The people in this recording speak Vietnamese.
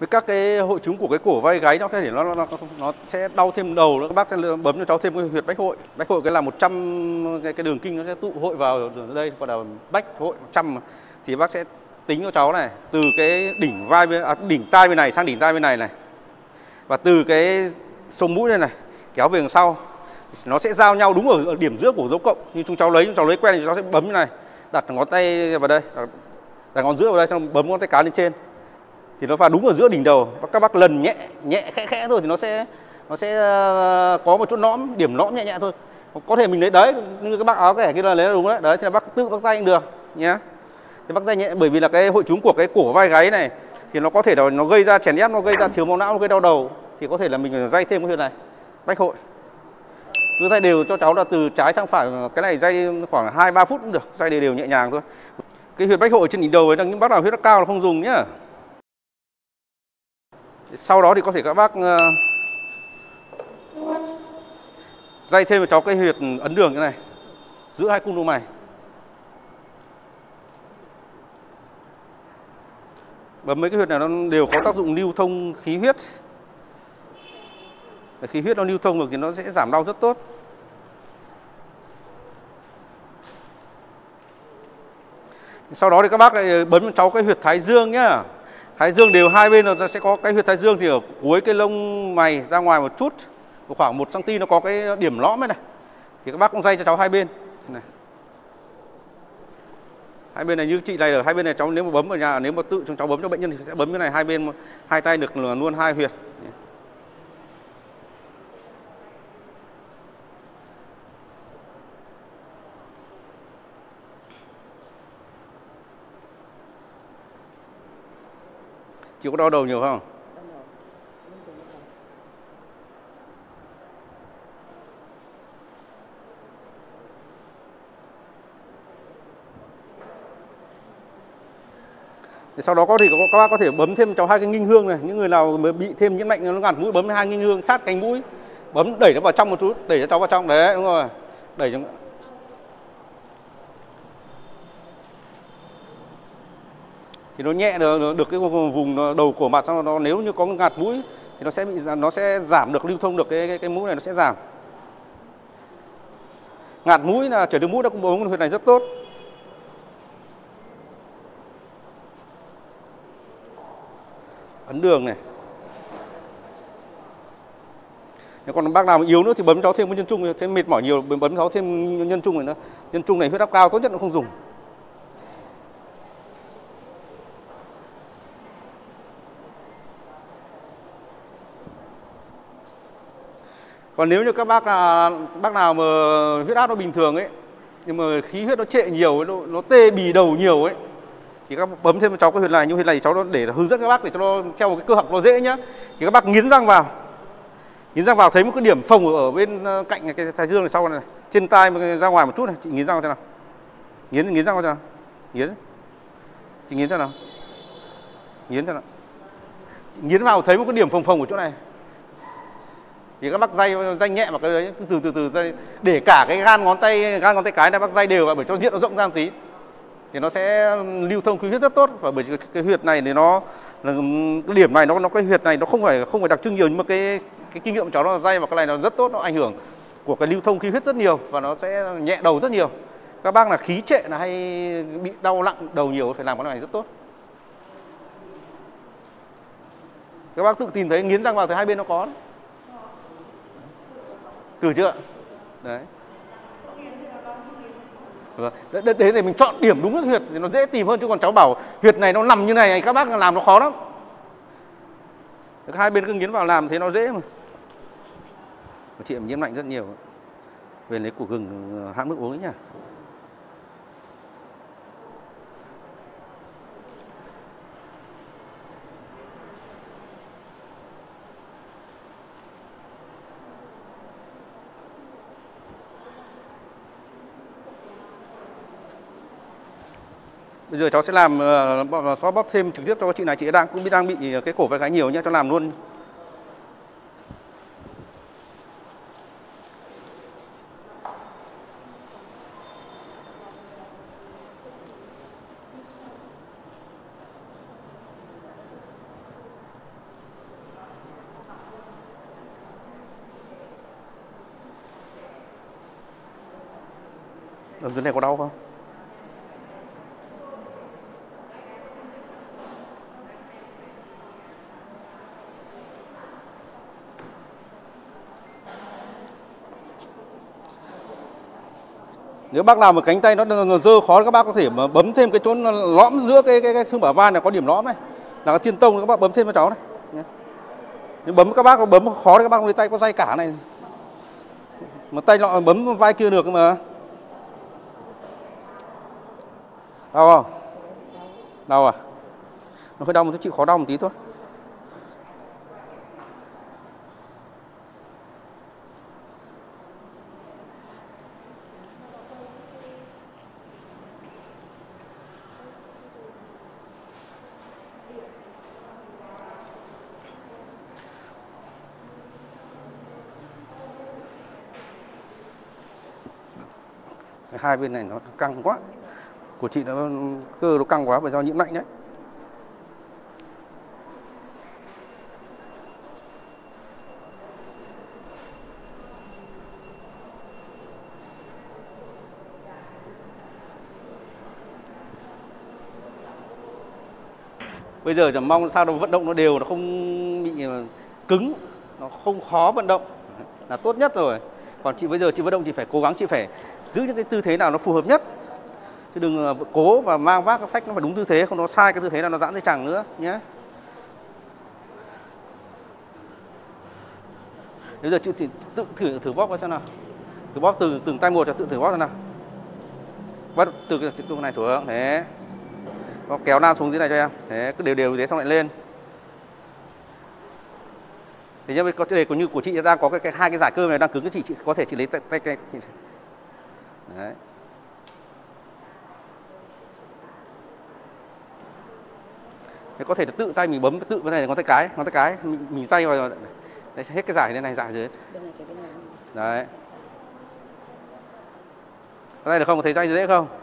Với các cái hội chứng của cái cổ vai gáy nó có thể nó sẽ đau thêm đầu nữa. Các bác sẽ bấm cho cháu thêm cái huyệt bách hội. Bách hội cái là 100 cái đường kinh nó sẽ tụ hội vào đây, gọi là bách hội 100 thì bác sẽ tính cho cháu này từ cái đỉnh vai đỉnh tai bên này sang đỉnh tai bên này này. Và từ cái sống mũi đây này kéo về đằng sau nó sẽ giao nhau đúng ở điểm giữa của dấu cộng. Như cháu lấy quen thì cháu sẽ bấm như này, đặt ngón tay vào đây, đặt ngón giữa vào đây, xong bấm ngón tay cái lên trên thì nó vào đúng ở giữa đỉnh đầu. Các bác lần nhẹ khẽ thôi thì nó sẽ có một chút nõm, điểm nõm nhẹ thôi. Có thể mình lấy đấy như các bác áo kẻ kia là lấy là đúng đấy. Đấy thì là bác tự bác day cũng được nhé. Thì bác day nhẹ, bởi vì là cái hội chứng của cái cổ vai gáy này thì nó có thể là nó gây ra chèn ép, nó gây ra thiếu máu não, nó gây đau đầu, thì có thể là mình phải day thêm cái huyệt này bách hội. Cứ day đều cho cháu là từ trái sang phải, cái này day khoảng 2-3 phút cũng được, day đều nhẹ nhàng thôi. Cái huyệt bách hội trên đỉnh đầu ấy là những bác nào huyết áp cao là không dùng nhá. Sau đó thì có thể các bác day thêm cho cháu cái huyệt ấn đường như này giữa hai cung lông mày. Bấm mấy cái huyệt này nó đều có tác dụng lưu thông khí huyết. Khí huyết nó lưu thông được thì nó sẽ giảm đau rất tốt. Sau đó thì các bác lại bấm cho cháu cái huyệt thái dương nhá. Thái dương đều hai bên nó sẽ có cái huyệt thái dương, thì ở cuối cái lông mày ra ngoài một chút, khoảng 1 cm nó có cái điểm lõm này. Thì các bác cũng day cho cháu hai bên này. Hai bên này như chị này ở hai bên này cháu nếu mà bấm ở nhà, nếu mà tự cháu bấm cho bệnh nhân thì sẽ bấm cái này hai bên, hai tay được luôn hai huyệt. Chị có đau đầu nhiều không? Sau đó các bác có thể bấm thêm cháu hai cái nghinh hương này. Những người nào mới bị thêm nhiễm lạnh nó ngạt mũi, bấm hai nghinh hương sát cánh mũi, bấm đẩy nó vào trong một chút, đẩy cho cháu vào trong đấy, đúng rồi, đẩy cho thì nó nhẹ được cái vùng đầu cổ mặt. Xong nó nếu như có ngạt mũi thì nó sẽ giảm được lưu thông được cái mũi này, nó sẽ giảm. Ngạt mũi là chảy nước mũi, nó cũng bấm huyệt này rất tốt. Ấn đường này. Nếu còn bác nào mà yếu nữa thì bấm cháu thêm cái nhân trung, thêm mệt mỏi nhiều bấm cháu thêm nhân trung này nữa. Nhân trung này huyết áp cao tốt nhất nó không dùng. Còn nếu như các bác nào mà huyết áp nó bình thường ấy, nhưng mà khí huyết nó trệ nhiều ấy, nó tê bì đầu nhiều ấy, thì các bác bấm thêm cho cháu cái huyệt này. Như huyệt này cháu nó để hướng dẫn các bác để cho nó theo một cái cơ học nó dễ nhá. Thì các bác nghiến răng vào thấy một cái điểm phồng ở bên cạnh cái thái dương này sau này, trên tai ra ngoài một chút này, chị nghiến răng thế nào? Nghiến răng vào nghiến. Chị nghiến thế nào? Nghiến thế nào? Chị nghiến vào thấy một cái điểm phồng ở chỗ này. Thì các bác day nhẹ vào cái đấy, từ day, để cả cái gan ngón tay cái này bác day đều vào, bởi cho diện nó rộng ra một tí thì nó sẽ lưu thông khí huyết rất tốt. Và bởi cái huyệt này thì cái điểm này cái huyệt này nó không phải đặc trưng nhiều, nhưng mà cái kinh nghiệm của cháu nó day vào cái này nó rất tốt, nó ảnh hưởng của cái lưu thông khí huyết rất nhiều và nó sẽ nhẹ đầu rất nhiều. Các bác là khí trệ là hay bị đau nặng đầu nhiều phải làm cái này rất tốt. Các bác tự tìm thấy nghiến răng vào từ hai bên nó có. Cử chưa? Đấy. Đấy để mình chọn điểm đúng cái huyệt thì nó dễ tìm hơn, chứ còn cháu bảo huyệt này nó nằm như này các bác làm nó khó lắm. Hai bên cứ nghiến vào làm thế nó dễ mà. Chị em nhiễm lạnh rất nhiều. Về lấy củ gừng hãm nước uống ấy nhá. Bây giờ cháu sẽ làm xoa bóp thêm trực tiếp cho chị này. Chị cũng đang bị cái cổ vai gáy nhiều nhé, cho làm luôn. Ở dưới này có đau không? Nếu bác làm một cánh tay nó dơ khó, các bác có thể mà bấm thêm cái chỗ lõm giữa cái xương bả vai này, có điểm lõm này là cái thiên tông, các bác bấm thêm cho cháu này. Nhưng bấm các bác bấm khó thì các bác lấy tay có day cả này. Mà tay lọ bấm vai kia được mà. Đau không? Đau à? Nó hơi đau một chút, chịu khó đau một tí thôi. Hai bên này nó căng quá. Của chị nó cơ nó căng quá bởi do nhiễm lạnh đấy. Bây giờ chỉ mong sao nó vận động nó đều, nó không bị cứng, nó không khó vận động là tốt nhất rồi. Còn chị bây giờ chị vận động chị phải cố gắng, chị phải giữ những cái tư thế nào nó phù hợp nhất. Chứ đừng cố và mang vác cái sách nó phải đúng tư thế, không nó sai cái tư thế là nó giãn dây chằng nữa nhé. Bây giờ chị tự thử bóp coi xem nào. Thử bóp từng tay một, cho tự thử bóp xem nào. Bắt từ cái cung này xuống, thế. Nó kéo nan xuống dưới này cho em. Thế cứ đều đều như thế xong lại lên. Thế nhưng có đề như của chị đang có hai cái giải cơ này đang cứng, cái chị có thể chị lấy tay đấy. Thế có thể tự tay mình bấm tự cái này ngón tay cái mình day vào đấy, hết cái giải này giải dưới. Đấy. Cái này được không? Có thấy day dễ không?